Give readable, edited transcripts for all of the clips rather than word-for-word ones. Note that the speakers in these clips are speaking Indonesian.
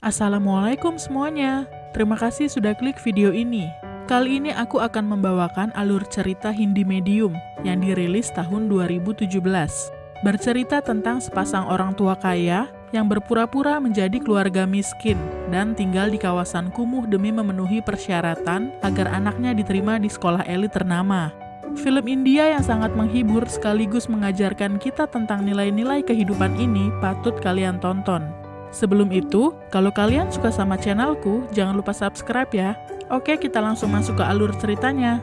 Assalamualaikum semuanya. Terima kasih sudah klik video ini. Kali ini aku akan membawakan alur cerita Hindi medium yang dirilis tahun 2017. Bercerita tentang sepasang orang tua kaya yang berpura-pura menjadi keluarga miskin dan tinggal di kawasan kumuh demi memenuhi persyaratan agar anaknya diterima di sekolah elit ternama. Film India yang sangat menghibur sekaligus mengajarkan kita tentang nilai-nilai kehidupan ini patut kalian tonton. Sebelum itu, kalau kalian suka sama channelku, jangan lupa subscribe ya. Oke, kita langsung masuk ke alur ceritanya.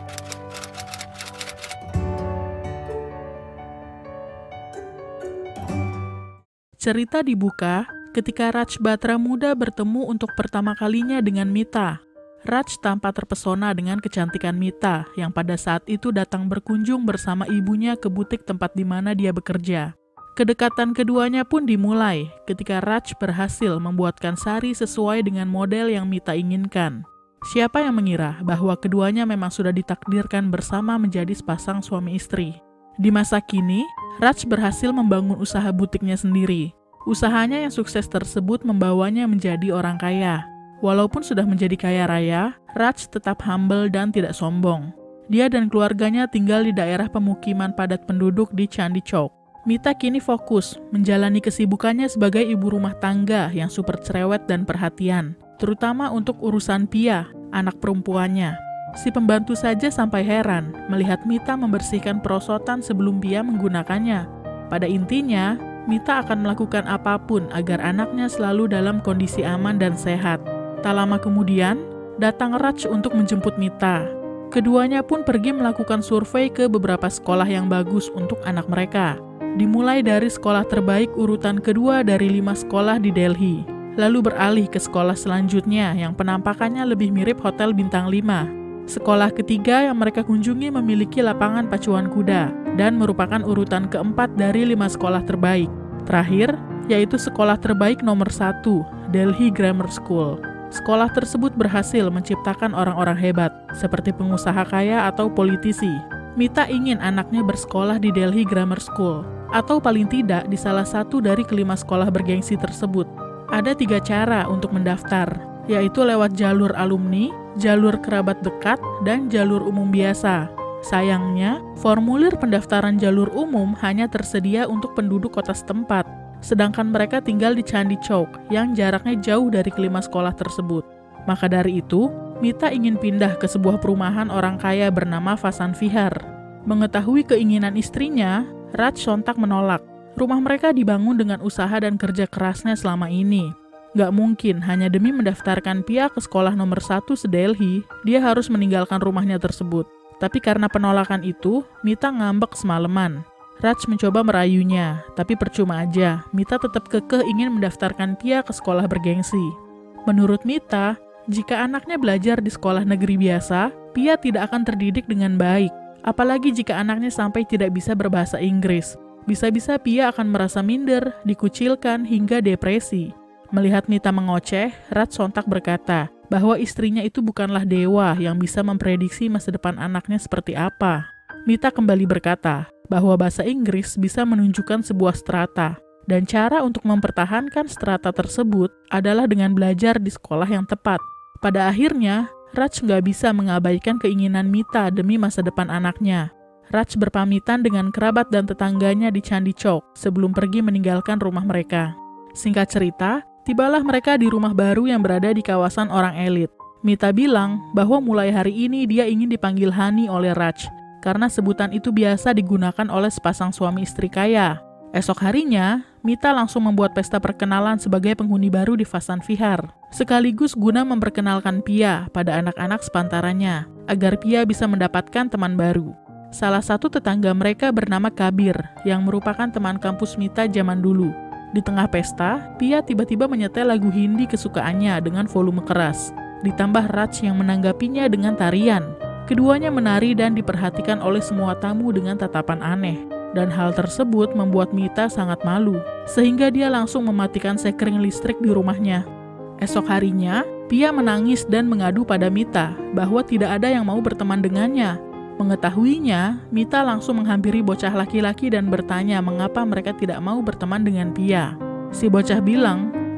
Cerita dibuka ketika Raj Batra muda bertemu untuk pertama kalinya dengan Mita. Raj tampak terpesona dengan kecantikan Mita yang pada saat itu datang berkunjung bersama ibunya ke butik tempat di mana dia bekerja. Kedekatan keduanya pun dimulai ketika Raj berhasil membuatkan sari sesuai dengan model yang Mita inginkan. Siapa yang mengira bahwa keduanya memang sudah ditakdirkan bersama menjadi sepasang suami istri. Di masa kini, Raj berhasil membangun usaha butiknya sendiri. Usahanya yang sukses tersebut membawanya menjadi orang kaya. Walaupun sudah menjadi kaya raya, Raj tetap humble dan tidak sombong. Dia dan keluarganya tinggal di daerah pemukiman padat penduduk di Chandni Chowk. Mita kini fokus menjalani kesibukannya sebagai ibu rumah tangga yang super cerewet dan perhatian, terutama untuk urusan Pia, anak perempuannya. Si pembantu saja sampai heran melihat Mita membersihkan perosotan sebelum Pia menggunakannya. Pada intinya, Mita akan melakukan apapun agar anaknya selalu dalam kondisi aman dan sehat. Tak lama kemudian, datang Raj untuk menjemput Mita. Keduanya pun pergi melakukan survei ke beberapa sekolah yang bagus untuk anak mereka. Dimulai dari sekolah terbaik urutan kedua dari 5 sekolah di Delhi, lalu beralih ke sekolah selanjutnya yang penampakannya lebih mirip hotel bintang 5. Sekolah ketiga yang mereka kunjungi memiliki lapangan pacuan kuda dan merupakan urutan keempat dari 5 sekolah terbaik. Terakhir, yaitu sekolah terbaik nomor 1, Delhi Grammar School. Sekolah tersebut berhasil menciptakan orang-orang hebat, seperti pengusaha kaya atau politisi. Mita ingin anaknya bersekolah di Delhi Grammar School, atau paling tidak di salah satu dari kelima sekolah bergengsi tersebut. Ada 3 cara untuk mendaftar, yaitu lewat jalur alumni, jalur kerabat dekat, dan jalur umum biasa. Sayangnya, formulir pendaftaran jalur umum hanya tersedia untuk penduduk kota setempat, sedangkan mereka tinggal di Chandni Chowk yang jaraknya jauh dari kelima sekolah tersebut. Maka dari itu, Mita ingin pindah ke sebuah perumahan orang kaya bernama Vasan Vihar. Mengetahui keinginan istrinya, Raj sontak menolak. Rumah mereka dibangun dengan usaha dan kerja kerasnya selama ini. Gak mungkin hanya demi mendaftarkan Pia ke sekolah nomor 1 se-Delhi, dia harus meninggalkan rumahnya tersebut. Tapi karena penolakan itu, Mita ngambek semalaman. Raj mencoba merayunya, tapi percuma aja. Mita tetap kekeh ingin mendaftarkan Pia ke sekolah bergengsi. Menurut Mita, jika anaknya belajar di sekolah negeri biasa, Pia tidak akan terdidik dengan baik. Apalagi jika anaknya sampai tidak bisa berbahasa Inggris. Bisa-bisa Pia akan merasa minder, dikucilkan, hingga depresi. Melihat Mita mengoceh, Raj sontak berkata bahwa istrinya itu bukanlah dewa yang bisa memprediksi masa depan anaknya seperti apa. Mita kembali berkata bahwa bahasa Inggris bisa menunjukkan sebuah strata, dan cara untuk mempertahankan strata tersebut adalah dengan belajar di sekolah yang tepat. Pada akhirnya, Raj nggak bisa mengabaikan keinginan Mita demi masa depan anaknya. Raj berpamitan dengan kerabat dan tetangganya di Chandni Chowk sebelum pergi meninggalkan rumah mereka. Singkat cerita, tibalah mereka di rumah baru yang berada di kawasan orang elit. Mita bilang bahwa mulai hari ini dia ingin dipanggil Hani oleh Raj, karena sebutan itu biasa digunakan oleh sepasang suami istri kaya. Esok harinya, Mita langsung membuat pesta perkenalan sebagai penghuni baru di Vasan Vihar, sekaligus guna memperkenalkan Pia pada anak-anak sepantarannya, agar Pia bisa mendapatkan teman baru. Salah satu tetangga mereka bernama Kabir, yang merupakan teman kampus Mita zaman dulu. Di tengah pesta, Pia tiba-tiba menyetel lagu Hindi kesukaannya dengan volume keras, ditambah Raj yang menanggapinya dengan tarian. Keduanya menari dan diperhatikan oleh semua tamu dengan tatapan aneh. Dan hal tersebut membuat Mita sangat malu, sehingga dia langsung mematikan sekring listrik di rumahnya. Esok harinya, Pia menangis dan mengadu pada Mita bahwa tidak ada yang mau berteman dengannya. Mengetahuinya, Mita langsung menghampiri bocah laki-laki dan bertanya mengapa mereka tidak mau berteman dengan Pia. Si bocah bilang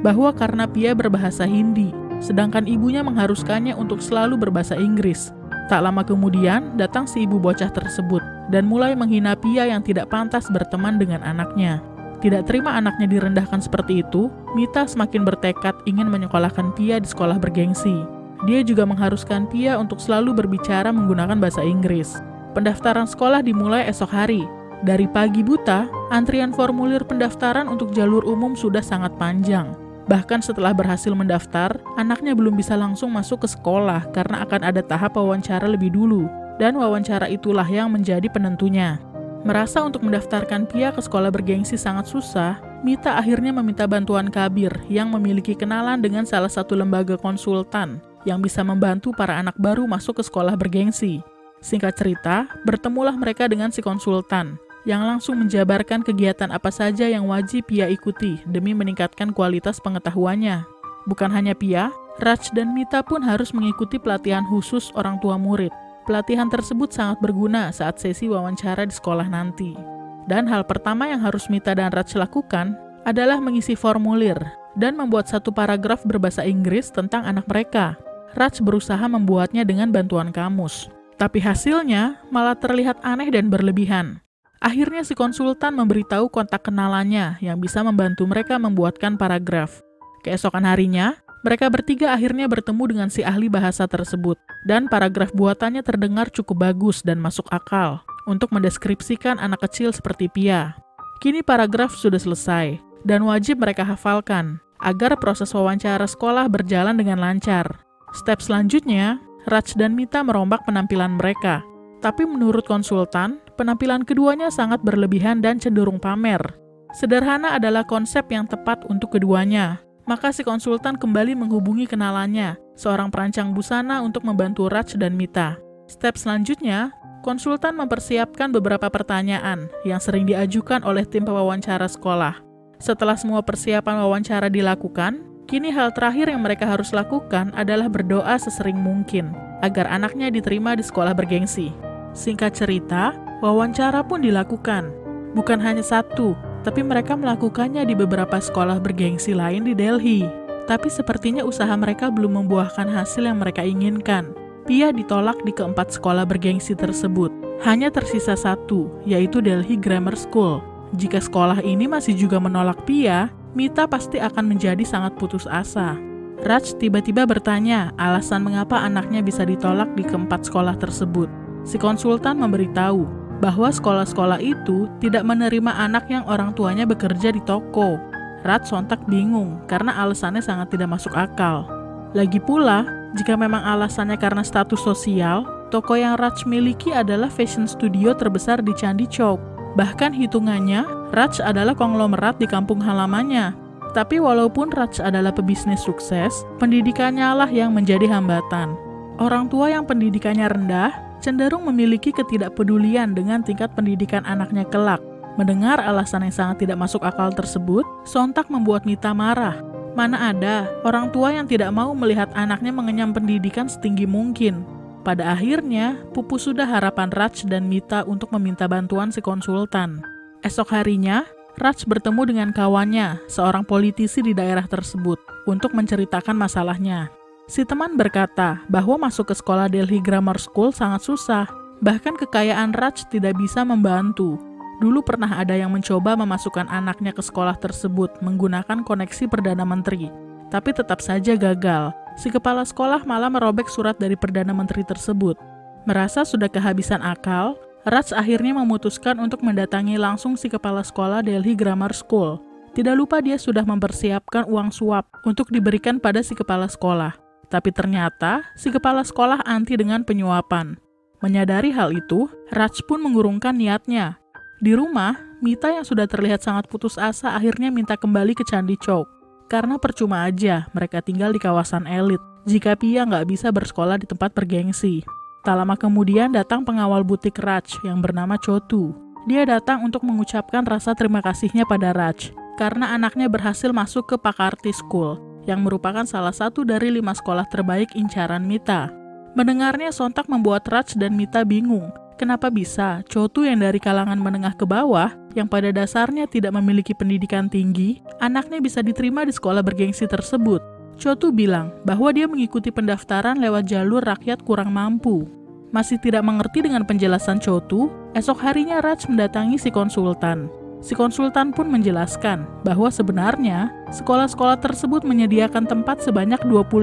bahwa karena Pia berbahasa Hindi, sedangkan ibunya mengharuskannya untuk selalu berbahasa Inggris. Tak lama kemudian, datang si ibu bocah tersebut dan mulai menghina Pia yang tidak pantas berteman dengan anaknya. Tidak terima anaknya direndahkan seperti itu, Mita semakin bertekad ingin menyekolahkan Pia di sekolah bergengsi. Dia juga mengharuskan Pia untuk selalu berbicara menggunakan bahasa Inggris. Pendaftaran sekolah dimulai esok hari. Dari pagi buta, antrian formulir pendaftaran untuk jalur umum sudah sangat panjang. Bahkan setelah berhasil mendaftar, anaknya belum bisa langsung masuk ke sekolah karena akan ada tahap wawancara lebih dulu, dan wawancara itulah yang menjadi penentunya. Merasa untuk mendaftarkan Pia ke sekolah bergengsi sangat susah, Mita akhirnya meminta bantuan Kabir yang memiliki kenalan dengan salah satu lembaga konsultan yang bisa membantu para anak baru masuk ke sekolah bergengsi. Singkat cerita, bertemulah mereka dengan si konsultan yang langsung menjabarkan kegiatan apa saja yang wajib Pia ikuti demi meningkatkan kualitas pengetahuannya. Bukan hanya Pia, Raj dan Mita pun harus mengikuti pelatihan khusus orang tua murid. Pelatihan tersebut sangat berguna saat sesi wawancara di sekolah nanti. Dan hal pertama yang harus Mita dan Raj lakukan adalah mengisi formulir dan membuat satu paragraf berbahasa Inggris tentang anak mereka. Raj berusaha membuatnya dengan bantuan kamus. Tapi hasilnya malah terlihat aneh dan berlebihan. Akhirnya si konsultan memberitahu kontak kenalannya yang bisa membantu mereka membuatkan paragraf. Keesokan harinya, mereka bertiga akhirnya bertemu dengan si ahli bahasa tersebut, dan paragraf buatannya terdengar cukup bagus dan masuk akal untuk mendeskripsikan anak kecil seperti Pia. Kini paragraf sudah selesai, dan wajib mereka hafalkan, agar proses wawancara sekolah berjalan dengan lancar. Step selanjutnya, Raj dan Mita merombak penampilan mereka. Tapi menurut konsultan, penampilan keduanya sangat berlebihan dan cenderung pamer. Sederhana adalah konsep yang tepat untuk keduanya. Maka si konsultan kembali menghubungi kenalannya, seorang perancang busana untuk membantu Raj dan Mita. Step selanjutnya, konsultan mempersiapkan beberapa pertanyaan yang sering diajukan oleh tim pewawancara sekolah. Setelah semua persiapan wawancara dilakukan, kini hal terakhir yang mereka harus lakukan adalah berdoa sesering mungkin agar anaknya diterima di sekolah bergengsi. Singkat cerita, wawancara pun dilakukan. Bukan hanya satu, tapi mereka melakukannya di beberapa sekolah bergengsi lain di Delhi. Tapi sepertinya usaha mereka belum membuahkan hasil yang mereka inginkan. Pia ditolak di keempat sekolah bergengsi tersebut. Hanya tersisa satu, yaitu Delhi Grammar School. Jika sekolah ini masih juga menolak Pia, Mita pasti akan menjadi sangat putus asa. Raj tiba-tiba bertanya alasan mengapa anaknya bisa ditolak di keempat sekolah tersebut. Si konsultan memberitahu bahwa sekolah-sekolah itu tidak menerima anak yang orang tuanya bekerja di toko. Raj sontak bingung karena alasannya sangat tidak masuk akal. Lagi pula, jika memang alasannya karena status sosial, toko yang Raj miliki adalah fashion studio terbesar di Chandni Chowk. Bahkan hitungannya, Raj adalah konglomerat di kampung halamannya. Tapi walaupun Raj adalah pebisnis sukses, pendidikannya lah yang menjadi hambatan. Orang tua yang pendidikannya rendah cenderung memiliki ketidakpedulian dengan tingkat pendidikan anaknya kelak. Mendengar alasan yang sangat tidak masuk akal tersebut, sontak membuat Mita marah. Mana ada orang tua yang tidak mau melihat anaknya mengenyam pendidikan setinggi mungkin. Pada akhirnya, pupus sudah harapan Raj dan Mita untuk meminta bantuan si konsultan. Esok harinya, Raj bertemu dengan kawannya, seorang politisi di daerah tersebut, untuk menceritakan masalahnya. Si teman berkata bahwa masuk ke sekolah Delhi Grammar School sangat susah, bahkan kekayaan Raj tidak bisa membantu. Dulu pernah ada yang mencoba memasukkan anaknya ke sekolah tersebut menggunakan koneksi Perdana Menteri, tapi tetap saja gagal. Si kepala sekolah malah merobek surat dari Perdana Menteri tersebut. Merasa sudah kehabisan akal, Raj akhirnya memutuskan untuk mendatangi langsung si kepala sekolah Delhi Grammar School. Tidak lupa dia sudah mempersiapkan uang suap untuk diberikan pada si kepala sekolah. Tapi ternyata, si kepala sekolah anti dengan penyuapan. Menyadari hal itu, Raj pun mengurungkan niatnya. Di rumah, Mita yang sudah terlihat sangat putus asa akhirnya minta kembali ke Chandni Chowk. Karena percuma aja mereka tinggal di kawasan elit, jika Pia nggak bisa bersekolah di tempat bergengsi. Tak lama kemudian datang pengawal butik Raj yang bernama Chotu. Dia datang untuk mengucapkan rasa terima kasihnya pada Raj, karena anaknya berhasil masuk ke Pakarti School, yang merupakan salah satu dari 5 sekolah terbaik incaran Mita. Mendengarnya sontak membuat Raj dan Mita bingung, Kenapa bisa Chotu yang dari kalangan menengah ke bawah, yang pada dasarnya tidak memiliki pendidikan tinggi, anaknya bisa diterima di sekolah bergengsi tersebut? Chotu bilang bahwa dia mengikuti pendaftaran lewat jalur rakyat kurang mampu. Masih tidak mengerti dengan penjelasan Chotu, esok harinya Raj mendatangi si konsultan. Si konsultan pun menjelaskan bahwa sebenarnya sekolah-sekolah tersebut menyediakan tempat sebanyak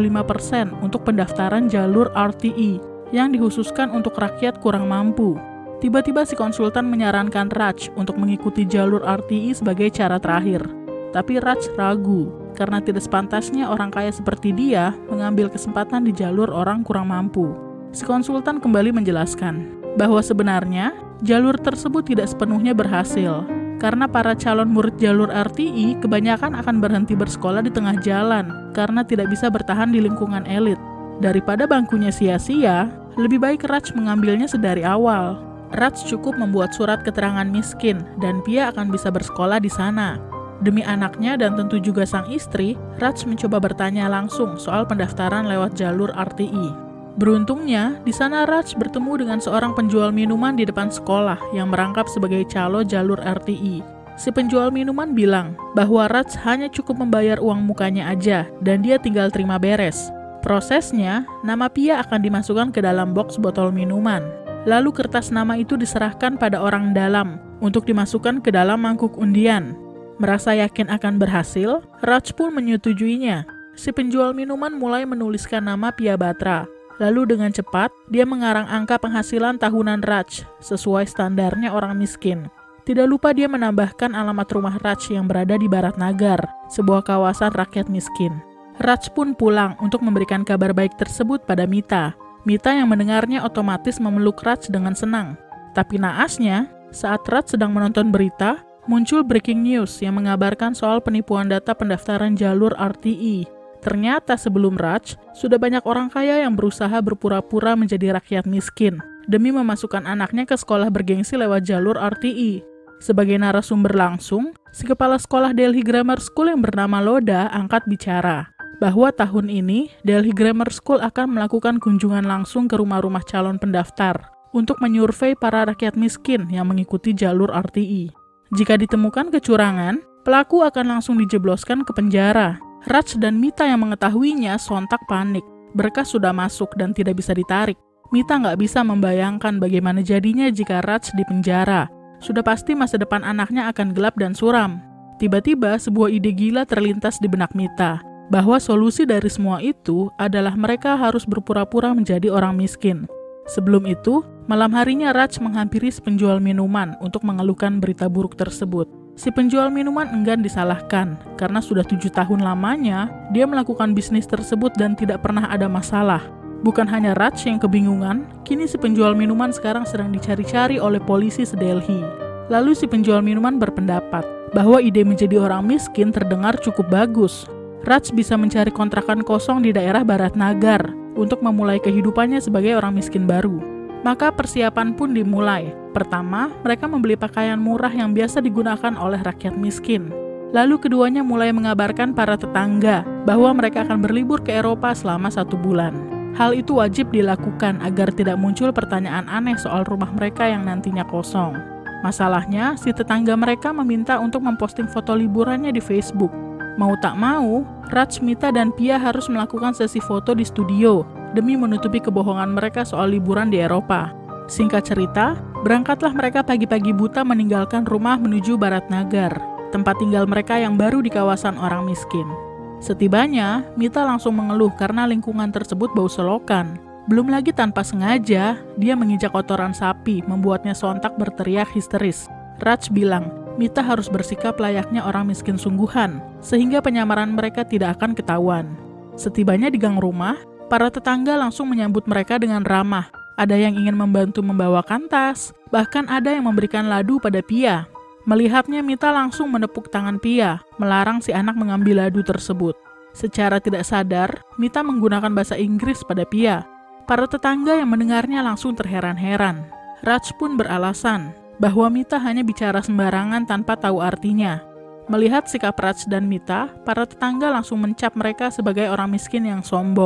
25% untuk pendaftaran jalur RTE yang dikhususkan untuk rakyat kurang mampu. Tiba-tiba si konsultan menyarankan Raj untuk mengikuti jalur RTE sebagai cara terakhir. Tapi Raj ragu, karena tidak sepantasnya orang kaya seperti dia mengambil kesempatan di jalur orang kurang mampu. Si konsultan kembali menjelaskan bahwa sebenarnya jalur tersebut tidak sepenuhnya berhasil, karena para calon murid jalur RTE kebanyakan akan berhenti bersekolah di tengah jalan karena tidak bisa bertahan di lingkungan elit. Daripada bangkunya sia-sia, lebih baik Raj mengambilnya sedari awal. Raj cukup membuat surat keterangan miskin dan Pia akan bisa bersekolah di sana. Demi anaknya dan tentu juga sang istri, Raj mencoba bertanya langsung soal pendaftaran lewat jalur RTE. Beruntungnya, di sana Raj bertemu dengan seorang penjual minuman di depan sekolah yang merangkap sebagai calo jalur RTE. Si penjual minuman bilang bahwa Raj hanya cukup membayar uang mukanya aja dan dia tinggal terima beres. Prosesnya, nama Pia akan dimasukkan ke dalam box botol minuman. Lalu kertas nama itu diserahkan pada orang dalam untuk dimasukkan ke dalam mangkuk undian. Merasa yakin akan berhasil, Raj pun menyetujuinya. Si penjual minuman mulai menuliskan nama Pia Batra. Lalu dengan cepat, dia mengarang angka penghasilan tahunan Raj sesuai standarnya orang miskin. Tidak lupa dia menambahkan alamat rumah Raj yang berada di Barat Nagar, sebuah kawasan rakyat miskin. Raj pun pulang untuk memberikan kabar baik tersebut pada Mita. Mita yang mendengarnya otomatis memeluk Raj dengan senang. Tapi naasnya, saat Raj sedang menonton berita, muncul breaking news yang mengabarkan soal penipuan data pendaftaran jalur RTE. Ternyata sebelum Raj, sudah banyak orang kaya yang berusaha berpura-pura menjadi rakyat miskin demi memasukkan anaknya ke sekolah bergengsi lewat jalur RTE. Sebagai narasumber langsung, si kepala sekolah Delhi Grammar School yang bernama Loda angkat bicara bahwa tahun ini Delhi Grammar School akan melakukan kunjungan langsung ke rumah-rumah calon pendaftar untuk menyurvei para rakyat miskin yang mengikuti jalur RTE. Jika ditemukan kecurangan, pelaku akan langsung dijebloskan ke penjara. Raj dan Mita yang mengetahuinya sontak panik. Berkas sudah masuk dan tidak bisa ditarik. Mita nggak bisa membayangkan bagaimana jadinya jika Raj di penjara. Sudah pasti masa depan anaknya akan gelap dan suram. Tiba-tiba sebuah ide gila terlintas di benak Mita, bahwa solusi dari semua itu adalah mereka harus berpura-pura menjadi orang miskin. Sebelum itu, malam harinya Raj menghampiri si penjual minuman untuk mengeluhkan berita buruk tersebut. Si penjual minuman enggan disalahkan, karena sudah 7 tahun lamanya dia melakukan bisnis tersebut dan tidak pernah ada masalah. Bukan hanya Raj yang kebingungan, kini si penjual minuman sekarang sedang dicari-cari oleh polisi se-Delhi. Lalu si penjual minuman berpendapat bahwa ide menjadi orang miskin terdengar cukup bagus. Raj bisa mencari kontrakan kosong di daerah Barat Nagar untuk memulai kehidupannya sebagai orang miskin baru. Maka persiapan pun dimulai. Pertama, mereka membeli pakaian murah yang biasa digunakan oleh rakyat miskin. Lalu keduanya mulai mengabarkan para tetangga bahwa mereka akan berlibur ke Eropa selama 1 bulan. Hal itu wajib dilakukan agar tidak muncul pertanyaan aneh soal rumah mereka yang nantinya kosong. Masalahnya, si tetangga mereka meminta untuk memposting foto liburannya di Facebook. Mau tak mau, Raj, Mita, dan Pia harus melakukan sesi foto di studio demi menutupi kebohongan mereka soal liburan di Eropa. Singkat cerita, berangkatlah mereka pagi-pagi buta meninggalkan rumah menuju Barat Nagar, tempat tinggal mereka yang baru di kawasan orang miskin. Setibanya, Mita langsung mengeluh karena lingkungan tersebut bau selokan. Belum lagi tanpa sengaja, dia menginjak kotoran sapi, membuatnya sontak berteriak histeris. Raj bilang, Mita harus bersikap layaknya orang miskin sungguhan, sehingga penyamaran mereka tidak akan ketahuan. Setibanya di gang rumah, para tetangga langsung menyambut mereka dengan ramah. Ada yang ingin membantu membawakan tas, bahkan ada yang memberikan ladu pada Pia. Melihatnya, Mita langsung menepuk tangan Pia, melarang si anak mengambil ladu tersebut. Secara tidak sadar, Mita menggunakan bahasa Inggris pada Pia. Para tetangga yang mendengarnya langsung terheran-heran. Raj pun beralasan bahwa Mita hanya bicara sembarangan tanpa tahu artinya. Melihat sikap Raj dan Mita, para tetangga langsung mencap mereka sebagai orang miskin yang sombong.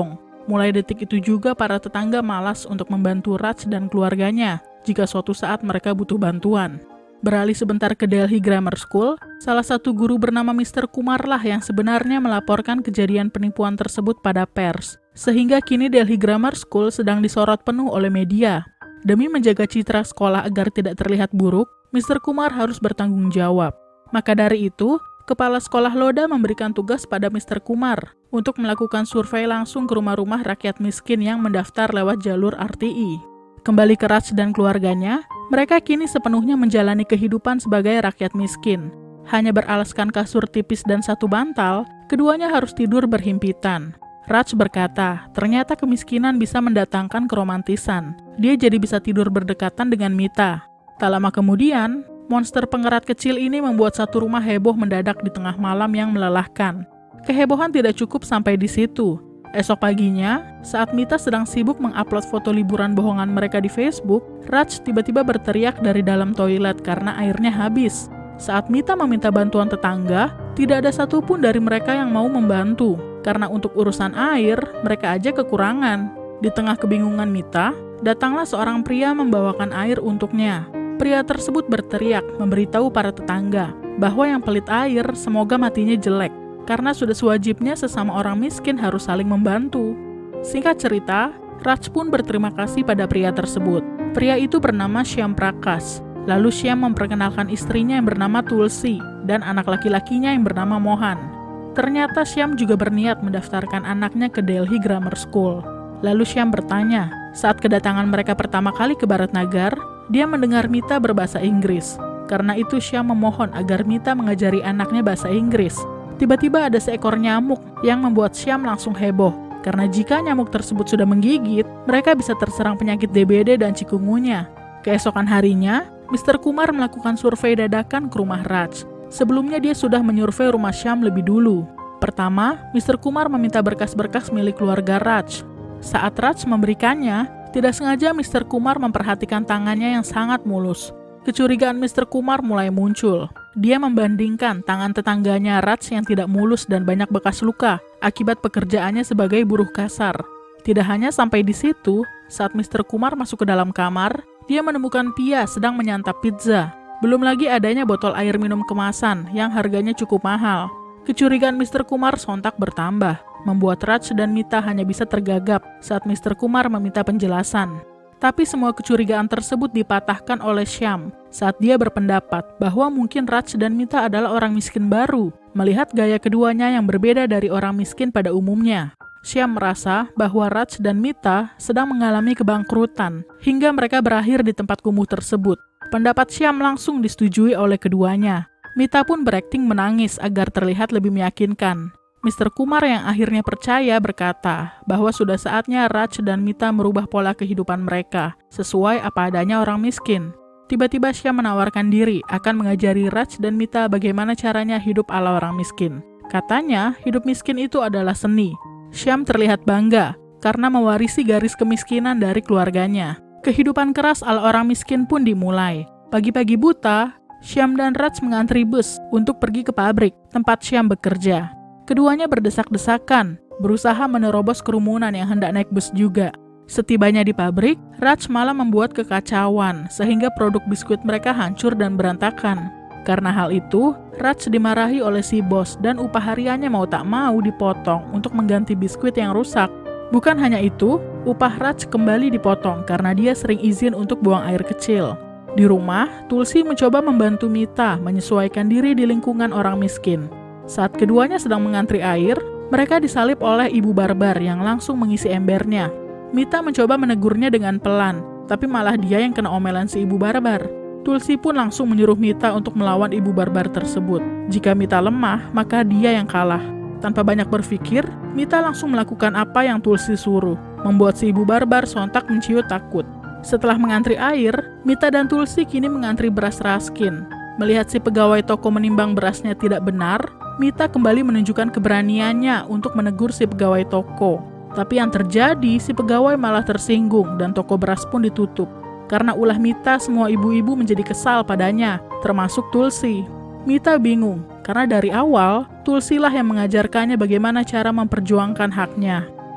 Mulai detik itu juga para tetangga malas untuk membantu Raj dan keluarganya jika suatu saat mereka butuh bantuan. Beralih sebentar ke Delhi Grammar School, salah satu guru bernama Mr. Kumar lah yang sebenarnya melaporkan kejadian penipuan tersebut pada pers. Sehingga kini Delhi Grammar School sedang disorot penuh oleh media. Demi menjaga citra sekolah agar tidak terlihat buruk, Mr. Kumar harus bertanggung jawab. Maka dari itu, Kepala Sekolah Lodha memberikan tugas pada Mr. Kumar untuk melakukan survei langsung ke rumah-rumah rakyat miskin yang mendaftar lewat jalur RTI. Kembali ke Raj dan keluarganya, mereka kini sepenuhnya menjalani kehidupan sebagai rakyat miskin. Hanya beralaskan kasur tipis dan satu bantal, keduanya harus tidur berhimpitan. Raj berkata, ternyata kemiskinan bisa mendatangkan keromantisan. Dia jadi bisa tidur berdekatan dengan Mita. Tak lama kemudian, monster pengerat kecil ini membuat satu rumah heboh mendadak di tengah malam yang melelahkan. Kehebohan tidak cukup sampai di situ. Esok paginya, saat Mita sedang sibuk mengupload foto liburan bohongan mereka di Facebook, Raj tiba-tiba berteriak dari dalam toilet karena airnya habis. Saat Mita meminta bantuan tetangga, tidak ada satupun dari mereka yang mau membantu. Karena untuk urusan air, mereka aja kekurangan. Di tengah kebingungan Mita, datanglah seorang pria membawakan air untuknya. Pria tersebut berteriak memberitahu para tetangga bahwa yang pelit air semoga matinya jelek. Karena sudah sewajibnya sesama orang miskin harus saling membantu. Singkat cerita, Raj pun berterima kasih pada pria tersebut. Pria itu bernama Shyam Prakash. Lalu Shyam memperkenalkan istrinya yang bernama Tulsi dan anak laki-lakinya yang bernama Mohan. Ternyata Shyam juga berniat mendaftarkan anaknya ke Delhi Grammar School. Lalu Shyam bertanya, saat kedatangan mereka pertama kali ke Bharatnagar, dia mendengar Mita berbahasa Inggris. Karena itu Shyam memohon agar Mita mengajari anaknya bahasa Inggris. Tiba-tiba ada seekor nyamuk yang membuat Shyam langsung heboh. Karena jika nyamuk tersebut sudah menggigit, mereka bisa terserang penyakit DBD dan cikungunya. Keesokan harinya, Mr. Kumar melakukan survei dadakan ke rumah Raj. Sebelumnya dia sudah menyurvei rumah Shyam lebih dulu. Pertama, Mr. Kumar meminta berkas-berkas milik keluarga Raj. Saat Raj memberikannya, tidak sengaja Mr. Kumar memperhatikan tangannya yang sangat mulus. Kecurigaan Mr. Kumar mulai muncul. Dia membandingkan tangan tetangganya Raj yang tidak mulus dan banyak bekas luka akibat pekerjaannya sebagai buruh kasar. Tidak hanya sampai di situ, saat Mr. Kumar masuk ke dalam kamar, dia menemukan Pia sedang menyantap pizza. Belum lagi adanya botol air minum kemasan yang harganya cukup mahal. Kecurigaan Mr. Kumar sontak bertambah, membuat Raj dan Mita hanya bisa tergagap saat Mr. Kumar meminta penjelasan. Tapi semua kecurigaan tersebut dipatahkan oleh Shyam saat dia berpendapat bahwa mungkin Raj dan Mita adalah orang miskin baru, melihat gaya keduanya yang berbeda dari orang miskin pada umumnya. Shyam merasa bahwa Raj dan Mita sedang mengalami kebangkrutan, hingga mereka berakhir di tempat kumuh tersebut. Pendapat Shyam langsung disetujui oleh keduanya. Mita pun berakting menangis agar terlihat lebih meyakinkan. Mr. Kumar yang akhirnya percaya berkata bahwa sudah saatnya Raj dan Mita merubah pola kehidupan mereka sesuai apa adanya orang miskin. Tiba-tiba Shyam menawarkan diri akan mengajari Raj dan Mita bagaimana caranya hidup ala orang miskin. Katanya, hidup miskin itu adalah seni. Shyam terlihat bangga karena mewarisi garis kemiskinan dari keluarganya. Kehidupan keras ala orang miskin pun dimulai. Pagi-pagi buta, Shyam dan Raj mengantri bus untuk pergi ke pabrik tempat Shyam bekerja. Keduanya berdesak-desakan, berusaha menerobos kerumunan yang hendak naik bus juga. Setibanya di pabrik, Raj malah membuat kekacauan sehingga produk biskuit mereka hancur dan berantakan. Karena hal itu, Raj dimarahi oleh si bos dan upah hariannya mau tak mau dipotong untuk mengganti biskuit yang rusak. Bukan hanya itu, upah Raj kembali dipotong karena dia sering izin untuk buang air kecil. Di rumah, Tulsi mencoba membantu Mita menyesuaikan diri di lingkungan orang miskin. Saat keduanya sedang mengantri air, mereka disalip oleh ibu barbar yang langsung mengisi embernya. Mita mencoba menegurnya dengan pelan, tapi malah dia yang kena omelan si ibu barbar. Tulsi pun langsung menyuruh Mita untuk melawan ibu barbar tersebut. Jika Mita lemah, maka dia yang kalah. Tanpa banyak berpikir, Mita langsung melakukan apa yang Tulsi suruh, membuat si ibu barbar sontak menciut takut. Setelah mengantri air, Mita dan Tulsi kini mengantri beras raskin. Melihat si pegawai toko menimbang berasnya tidak benar, Mita kembali menunjukkan keberaniannya untuk menegur si pegawai toko. Tapi yang terjadi, si pegawai malah tersinggung dan toko beras pun ditutup. Karena ulah Mita, semua ibu-ibu menjadi kesal padanya, termasuk Tulsi. Mita bingung, karena dari awal, Tulsi lah yang mengajarkannya bagaimana cara memperjuangkan haknya.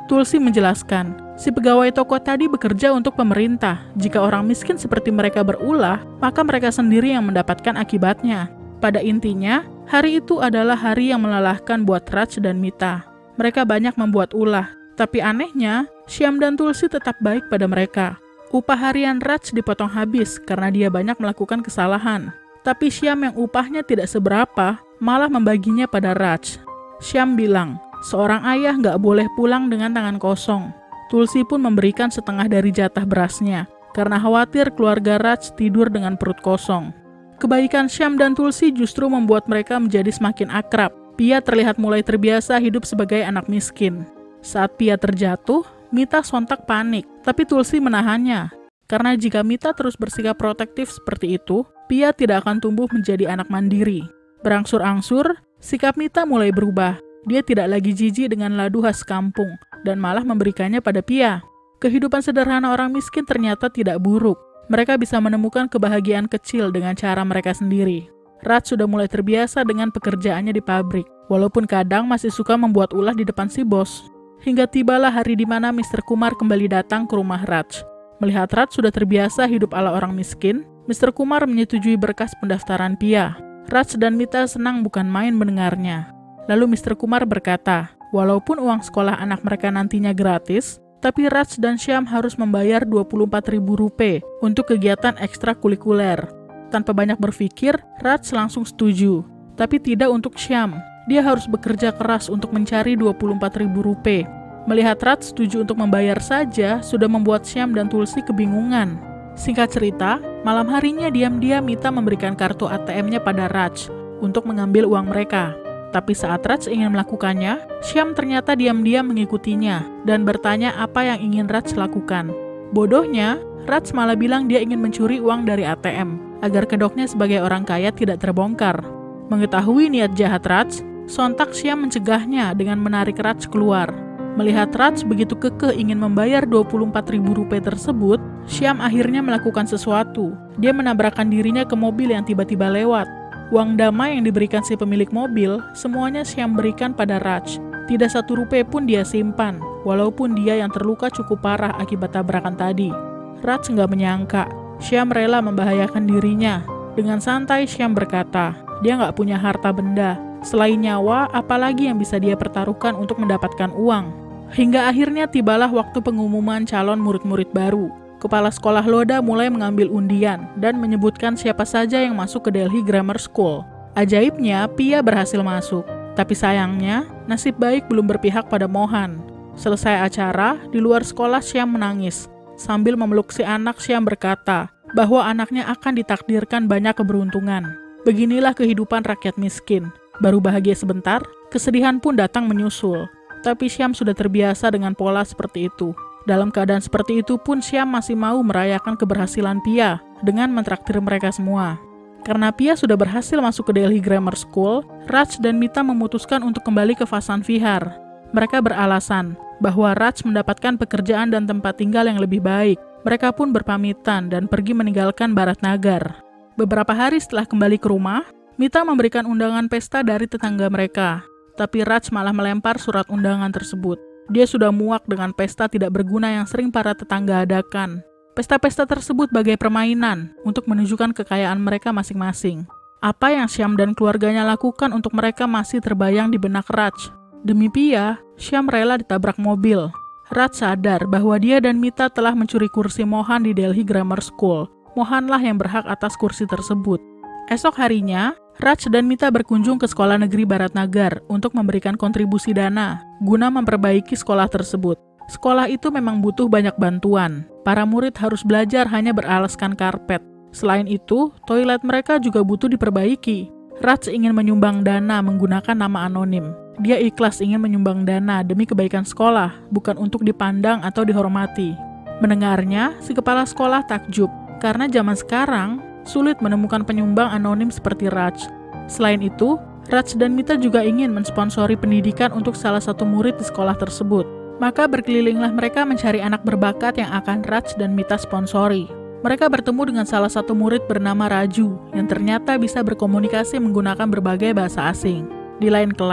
Tulsi menjelaskan, si pegawai toko tadi bekerja untuk pemerintah. Jika orang miskin seperti mereka berulah, maka mereka sendiri yang mendapatkan akibatnya. Pada intinya, hari itu adalah hari yang melelahkan buat Raj dan Mita. Mereka banyak membuat ulah, tapi anehnya, Shyam dan Tulsi tetap baik pada mereka. Upah harian Raj dipotong habis karena dia banyak melakukan kesalahan. Tapi Shyam yang upahnya tidak seberapa, malah membaginya pada Raj. Shyam bilang, seorang ayah nggak boleh pulang dengan tangan kosong. Tulsi pun memberikan setengah dari jatah berasnya, karena khawatir keluarga Raj tidur dengan perut kosong. Kebaikan Shyam dan Tulsi justru membuat mereka menjadi semakin akrab. Pia terlihat mulai terbiasa hidup sebagai anak miskin. Saat Pia terjatuh, Mita sontak panik, tapi Tulsi menahannya. Karena jika Mita terus bersikap protektif seperti itu, Pia tidak akan tumbuh menjadi anak mandiri. Berangsur-angsur, sikap Mita mulai berubah. Dia tidak lagi jijik dengan ladu khas kampung, dan malah memberikannya pada Pia. Kehidupan sederhana orang miskin ternyata tidak buruk. Mereka bisa menemukan kebahagiaan kecil dengan cara mereka sendiri. Raj sudah mulai terbiasa dengan pekerjaannya di pabrik, walaupun kadang masih suka membuat ulah di depan si bos. Hingga tibalah hari di mana Mr. Kumar kembali datang ke rumah Raj. Melihat Raj sudah terbiasa hidup ala orang miskin, Mr. Kumar menyetujui berkas pendaftaran Pia. Raj dan Mita senang bukan main mendengarnya. Lalu Mr. Kumar berkata, walaupun uang sekolah anak mereka nantinya gratis, tapi Raj dan Shyam harus membayar Rp24.000 untuk kegiatan ekstrakurikuler. Tanpa banyak berpikir, Raj langsung setuju, tapi tidak untuk Shyam. Dia harus bekerja keras untuk mencari Rp24.000. Melihat Raj setuju untuk membayar saja, sudah membuat Shyam dan Tulsi kebingungan. Singkat cerita, malam harinya diam-diam Mita memberikan kartu ATM-nya pada Raj untuk mengambil uang mereka. Tapi saat Raj ingin melakukannya, Shyam ternyata diam-diam mengikutinya dan bertanya apa yang ingin Raj lakukan. Bodohnya, Raj malah bilang dia ingin mencuri uang dari ATM, agar kedoknya sebagai orang kaya tidak terbongkar. Mengetahui niat jahat Raj, sontak Shyam mencegahnya dengan menarik Raj keluar. Melihat Raj begitu kekeh ingin membayar Rp24.000 tersebut, Shyam akhirnya melakukan sesuatu. Dia menabrakkan dirinya ke mobil yang tiba-tiba lewat. Uang damai yang diberikan si pemilik mobil, semuanya Shyam berikan pada Raj. Tidak Rp1 pun dia simpan, walaupun dia yang terluka cukup parah akibat tabrakan tadi. Raj nggak menyangka, Shyam rela membahayakan dirinya. Dengan santai Shyam berkata, dia nggak punya harta benda. Selain nyawa, apalagi yang bisa dia pertaruhkan untuk mendapatkan uang. Hingga akhirnya tibalah waktu pengumuman calon murid-murid baru. Kepala sekolah Loda mulai mengambil undian dan menyebutkan siapa saja yang masuk ke Delhi Grammar School. Ajaibnya, Pia berhasil masuk. Tapi sayangnya, nasib baik belum berpihak pada Mohan. Selesai acara, di luar sekolah Shyam menangis. Sambil memeluk si anak, Shyam berkata bahwa anaknya akan ditakdirkan banyak keberuntungan. Beginilah kehidupan rakyat miskin. Baru bahagia sebentar, kesedihan pun datang menyusul. Tapi Shyam sudah terbiasa dengan pola seperti itu. Dalam keadaan seperti itu pun Shyam masih mau merayakan keberhasilan Pia dengan mentraktir mereka semua. Karena Pia sudah berhasil masuk ke Delhi Grammar School, Raj dan Mita memutuskan untuk kembali ke Vasan Vihar. Mereka beralasan bahwa Raj mendapatkan pekerjaan dan tempat tinggal yang lebih baik. Mereka pun berpamitan dan pergi meninggalkan Bharatnagar. Beberapa hari setelah kembali ke rumah, Mita memberikan undangan pesta dari tetangga mereka, tapi Raj malah melempar surat undangan tersebut. Dia sudah muak dengan pesta tidak berguna yang sering para tetangga adakan. Pesta-pesta tersebut bagai permainan untuk menunjukkan kekayaan mereka masing-masing. Apa yang Shyam dan keluarganya lakukan untuk mereka masih terbayang di benak Raj. Demi Pia, Shyam rela ditabrak mobil. Raj sadar bahwa dia dan Mita telah mencuri kursi Mohan di Delhi Grammar School. Mohanlah yang berhak atas kursi tersebut. Esok harinya, Raj dan Mita berkunjung ke sekolah negeri Bharatnagar untuk memberikan kontribusi dana guna memperbaiki sekolah tersebut. Sekolah itu memang butuh banyak bantuan. Para murid harus belajar hanya beralaskan karpet. Selain itu, toilet mereka juga butuh diperbaiki. Raj ingin menyumbang dana menggunakan nama anonim. Dia ikhlas ingin menyumbang dana demi kebaikan sekolah, bukan untuk dipandang atau dihormati. Mendengarnya, si kepala sekolah takjub, karena zaman sekarang sulit menemukan penyumbang anonim seperti Raj. Selain itu, Raj dan Mita juga ingin mensponsori pendidikan untuk salah satu murid di sekolah tersebut. Maka berkelilinglah mereka mencari anak berbakat yang akan Raj dan Mita sponsori. Mereka bertemu dengan salah satu murid bernama Raju, yang ternyata bisa berkomunikasi menggunakan berbagai bahasa asing. Di lain kelas,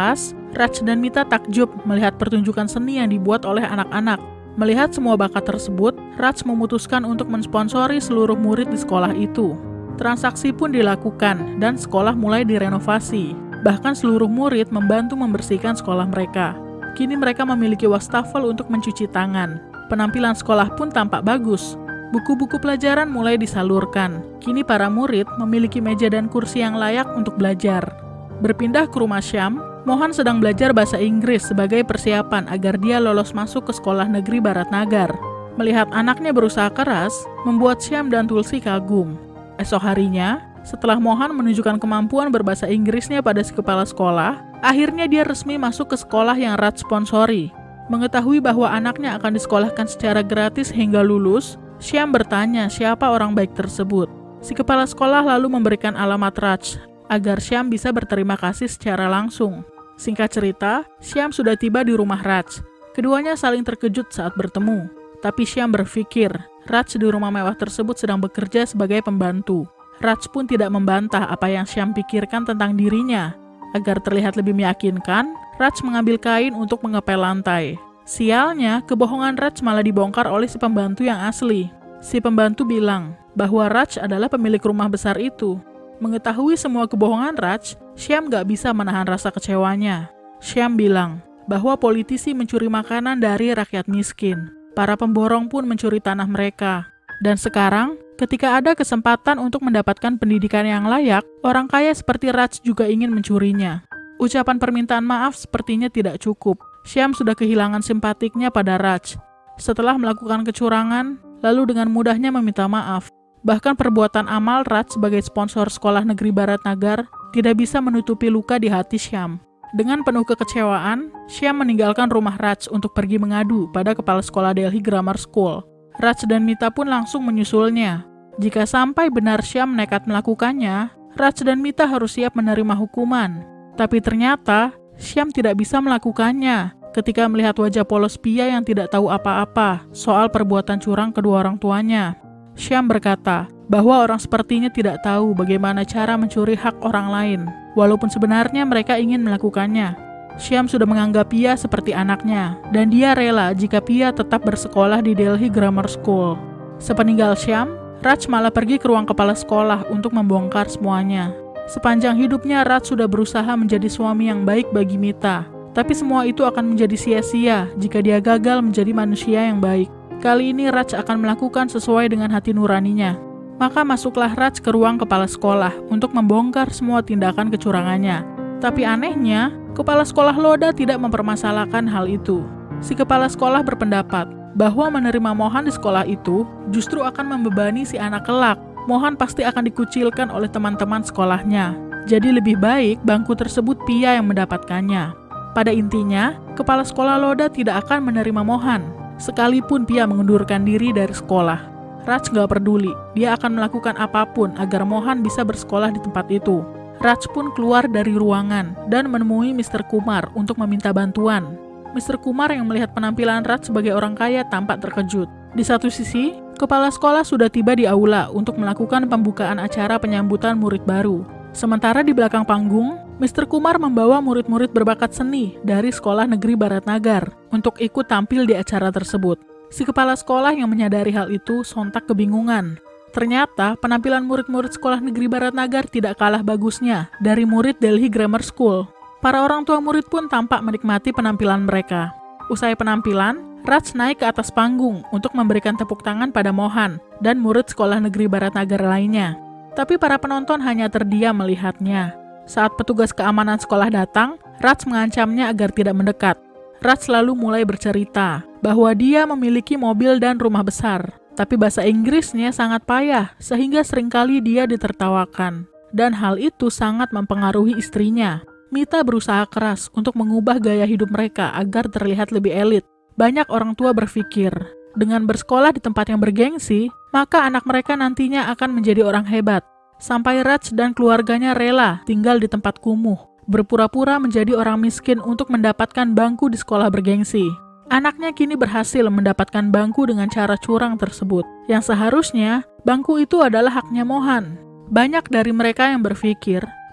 Raj dan Mita takjub melihat pertunjukan seni yang dibuat oleh anak-anak. Melihat semua bakat tersebut, Raj memutuskan untuk mensponsori seluruh murid di sekolah itu. Transaksi pun dilakukan dan sekolah mulai direnovasi. Bahkan seluruh murid membantu membersihkan sekolah mereka. Kini mereka memiliki wastafel untuk mencuci tangan. Penampilan sekolah pun tampak bagus. Buku-buku pelajaran mulai disalurkan. Kini para murid memiliki meja dan kursi yang layak untuk belajar. Berpindah ke rumah Syam, Mohan sedang belajar bahasa Inggris sebagai persiapan agar dia lolos masuk ke sekolah negeri Barat Nagar. Melihat anaknya berusaha keras, membuat Syam dan Tulsi kagum. Esok harinya, setelah Mohan menunjukkan kemampuan berbahasa Inggrisnya pada si kepala sekolah, akhirnya dia resmi masuk ke sekolah yang Raj sponsori. Mengetahui bahwa anaknya akan disekolahkan secara gratis hingga lulus, Syam bertanya siapa orang baik tersebut. Si kepala sekolah lalu memberikan alamat Raj, agar Syam bisa berterima kasih secara langsung. Singkat cerita, Syam sudah tiba di rumah Raj. Keduanya saling terkejut saat bertemu. Tapi Syam berpikir, Raj di rumah mewah tersebut sedang bekerja sebagai pembantu. Raj pun tidak membantah apa yang Syam pikirkan tentang dirinya. Agar terlihat lebih meyakinkan, Raj mengambil kain untuk mengepel lantai. Sialnya, kebohongan Raj malah dibongkar oleh si pembantu yang asli. Si pembantu bilang bahwa Raj adalah pemilik rumah besar itu. Mengetahui semua kebohongan Raj, Syam gak bisa menahan rasa kecewanya. Syam bilang bahwa politisi mencuri makanan dari rakyat miskin. Para pemborong pun mencuri tanah mereka. Dan sekarang, ketika ada kesempatan untuk mendapatkan pendidikan yang layak, orang kaya seperti Raj juga ingin mencurinya. Ucapan permintaan maaf sepertinya tidak cukup. Syam sudah kehilangan simpatiknya pada Raj. Setelah melakukan kecurangan, lalu dengan mudahnya meminta maaf. Bahkan perbuatan amal Raj sebagai sponsor sekolah negeri Barat Nagar tidak bisa menutupi luka di hati Syam. Dengan penuh kekecewaan, Syam meninggalkan rumah Raj untuk pergi mengadu pada kepala sekolah Delhi Grammar School. Raj dan Mita pun langsung menyusulnya. Jika sampai benar Syam nekat melakukannya, Raj dan Mita harus siap menerima hukuman. Tapi ternyata, Syam tidak bisa melakukannya ketika melihat wajah polos Pia yang tidak tahu apa-apa soal perbuatan curang kedua orang tuanya. Syam berkata bahwa orang sepertinya tidak tahu bagaimana cara mencuri hak orang lain, walaupun sebenarnya mereka ingin melakukannya. Syam sudah menganggap Pia seperti anaknya, dan dia rela jika Pia tetap bersekolah di Delhi Grammar School. Sepeninggal Syam, Raj malah pergi ke ruang kepala sekolah untuk membongkar semuanya. Sepanjang hidupnya Raj sudah berusaha menjadi suami yang baik bagi Mita. Tapi semua itu akan menjadi sia-sia jika dia gagal menjadi manusia yang baik. Kali ini Raj akan melakukan sesuai dengan hati nuraninya. Maka masuklah Raj ke ruang kepala sekolah untuk membongkar semua tindakan kecurangannya. Tapi anehnya, kepala sekolah Loda tidak mempermasalahkan hal itu. Si kepala sekolah berpendapat bahwa menerima Mohan di sekolah itu justru akan membebani si anak kelak. Mohan pasti akan dikucilkan oleh teman-teman sekolahnya. Jadi lebih baik bangku tersebut Pia yang mendapatkannya. Pada intinya, kepala sekolah Loda tidak akan menerima Mohan, sekalipun Pia mengundurkan diri dari sekolah. Raj gak peduli, dia akan melakukan apapun agar Mohan bisa bersekolah di tempat itu. Raj pun keluar dari ruangan dan menemui Mr. Kumar untuk meminta bantuan. Mr. Kumar yang melihat penampilan Raj sebagai orang kaya tampak terkejut. Di satu sisi, kepala sekolah sudah tiba di aula untuk melakukan pembukaan acara penyambutan murid baru. Sementara di belakang panggung, Mr. Kumar membawa murid-murid berbakat seni dari sekolah negeri Barat Nagar untuk ikut tampil di acara tersebut. Si kepala sekolah yang menyadari hal itu sontak kebingungan. Ternyata penampilan murid-murid sekolah negeri Barat Nagar tidak kalah bagusnya dari murid Delhi Grammar School. Para orang tua murid pun tampak menikmati penampilan mereka. Usai penampilan, Raj naik ke atas panggung untuk memberikan tepuk tangan pada Mohan dan murid sekolah negeri Barat Nagar lainnya. Tapi para penonton hanya terdiam melihatnya. Saat petugas keamanan sekolah datang, Raj mengancamnya agar tidak mendekat. Raj lalu mulai bercerita bahwa dia memiliki mobil dan rumah besar, tapi bahasa Inggrisnya sangat payah sehingga seringkali dia ditertawakan. Dan hal itu sangat mempengaruhi istrinya. Mita berusaha keras untuk mengubah gaya hidup mereka agar terlihat lebih elit. Banyak orang tua berpikir, dengan bersekolah di tempat yang bergengsi, maka anak mereka nantinya akan menjadi orang hebat. Sampai Raj dan keluarganya rela tinggal di tempat kumuh, berpura-pura menjadi orang miskin untuk mendapatkan bangku di sekolah bergengsi. Anaknya kini berhasil mendapatkan bangku dengan cara curang tersebut, yang seharusnya bangku itu adalah haknya Mohan. Banyak dari mereka yang berpikir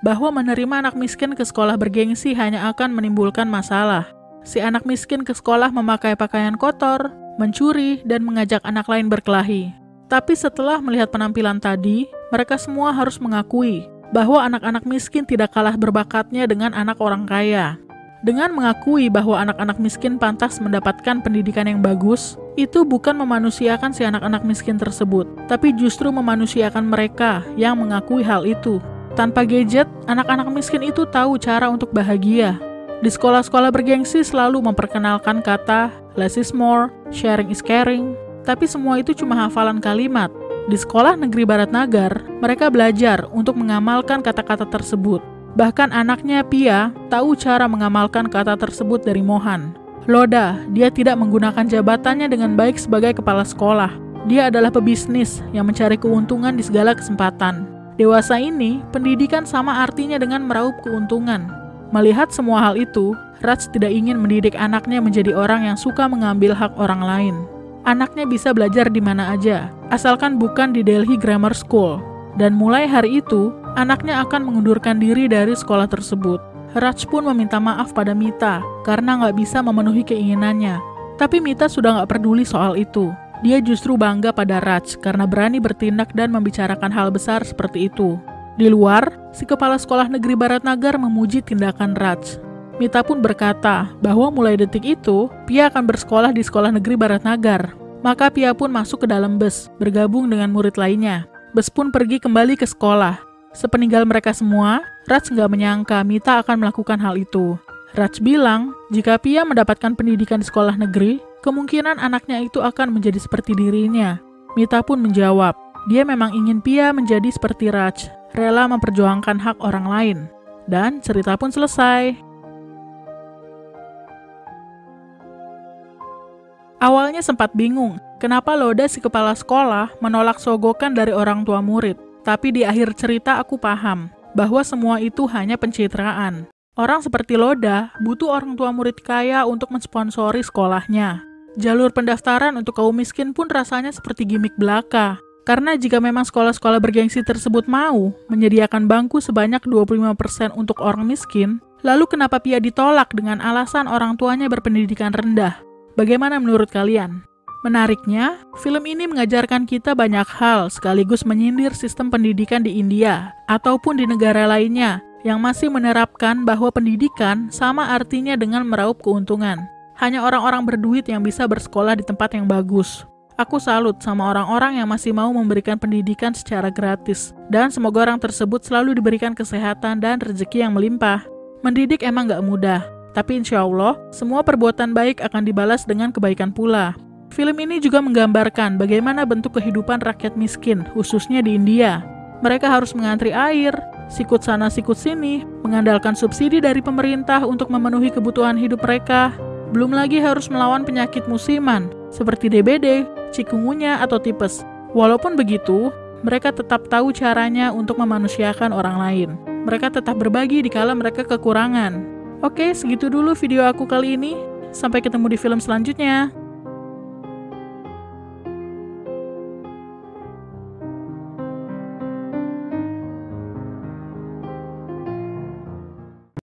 bahwa menerima anak miskin ke sekolah bergengsi hanya akan menimbulkan masalah. Si anak miskin ke sekolah memakai pakaian kotor, mencuri, dan mengajak anak lain berkelahi. Tapi setelah melihat penampilan tadi, mereka semua harus mengakui bahwa anak-anak miskin tidak kalah berbakatnya dengan anak orang kaya. Dengan mengakui bahwa anak-anak miskin pantas mendapatkan pendidikan yang bagus, itu bukan memanusiakan si anak-anak miskin tersebut, tapi justru memanusiakan mereka yang mengakui hal itu. Tanpa gadget, anak-anak miskin itu tahu cara untuk bahagia. Di sekolah-sekolah bergengsi selalu memperkenalkan kata less is more, sharing is caring, tapi semua itu cuma hafalan kalimat. Di sekolah negeri Barat Nagar, mereka belajar untuk mengamalkan kata-kata tersebut. Bahkan anaknya Pia tahu cara mengamalkan kata tersebut dari Mohan. Loda, dia tidak menggunakan jabatannya dengan baik sebagai kepala sekolah. Dia adalah pebisnis yang mencari keuntungan di segala kesempatan. Dewasa ini, pendidikan sama artinya dengan meraup keuntungan. Melihat semua hal itu, Raj tidak ingin mendidik anaknya menjadi orang yang suka mengambil hak orang lain. Anaknya bisa belajar di mana aja, asalkan bukan di Delhi Grammar School. Dan mulai hari itu, anaknya akan mengundurkan diri dari sekolah tersebut. Raj pun meminta maaf pada Mita karena nggak bisa memenuhi keinginannya. Tapi Mita sudah nggak peduli soal itu. Dia justru bangga pada Raj karena berani bertindak dan membicarakan hal besar seperti itu. Di luar, si kepala sekolah negeri Barat Nagar memuji tindakan Raj. Mita pun berkata bahwa mulai detik itu, Pia akan bersekolah di sekolah negeri Barat Nagar. Maka Pia pun masuk ke dalam bus, bergabung dengan murid lainnya. Bus pun pergi kembali ke sekolah. Sepeninggal mereka semua, Raj nggak menyangka Mita akan melakukan hal itu. Raj bilang, jika Pia mendapatkan pendidikan di sekolah negeri, kemungkinan anaknya itu akan menjadi seperti dirinya. Mita pun menjawab, dia memang ingin Pia menjadi seperti Raj, rela memperjuangkan hak orang lain. Dan cerita pun selesai. Awalnya sempat bingung, kenapa Loda si kepala sekolah menolak sogokan dari orang tua murid. Tapi di akhir cerita aku paham, bahwa semua itu hanya pencitraan. Orang seperti Loda butuh orang tua murid kaya untuk mensponsori sekolahnya. Jalur pendaftaran untuk kaum miskin pun rasanya seperti gimmick belaka. Karena jika memang sekolah-sekolah bergengsi tersebut mau menyediakan bangku sebanyak 25% untuk orang miskin, lalu kenapa Pia ditolak dengan alasan orang tuanya berpendidikan rendah? Bagaimana menurut kalian? Menariknya, film ini mengajarkan kita banyak hal sekaligus menyindir sistem pendidikan di India ataupun di negara lainnya yang masih menerapkan bahwa pendidikan sama artinya dengan meraup keuntungan. Hanya orang-orang berduit yang bisa bersekolah di tempat yang bagus. Aku salut sama orang-orang yang masih mau memberikan pendidikan secara gratis, dan semoga orang tersebut selalu diberikan kesehatan dan rezeki yang melimpah. Mendidik emang gak mudah, tapi insya Allah, semua perbuatan baik akan dibalas dengan kebaikan pula. Film ini juga menggambarkan bagaimana bentuk kehidupan rakyat miskin, khususnya di India. Mereka harus mengantri air, sikut sana sikut sini, mengandalkan subsidi dari pemerintah untuk memenuhi kebutuhan hidup mereka. Belum lagi harus melawan penyakit musiman, seperti DBD, cikungunya, atau tipes. Walaupun begitu, mereka tetap tahu caranya untuk memanusiakan orang lain. Mereka tetap berbagi dikala mereka kekurangan. Oke, segitu dulu video aku kali ini. Sampai ketemu di film selanjutnya.